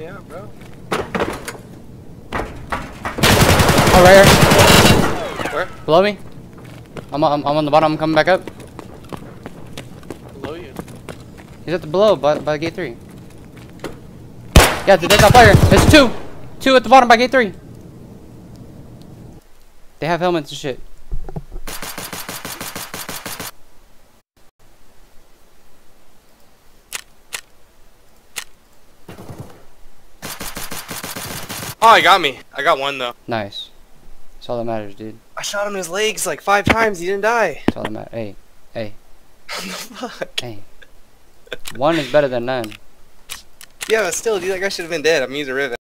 me out, bro. Oh, right here. Where? Below me. I'm on the bottom. I'm coming back up. Below you. He's at the below by gate 3. Yeah, they got fire. There's two. Two at the bottom by gate 3. They have helmets and shit. Oh, he got me. I got one though. Nice. That's all that matters, dude. I shot him in his legs like 5 times. He didn't die. That's all that matters. Hey, hey, What the fuck? hey. One is better than none. Yeah, but still, dude, that guy should have been dead. I'm using Rivet.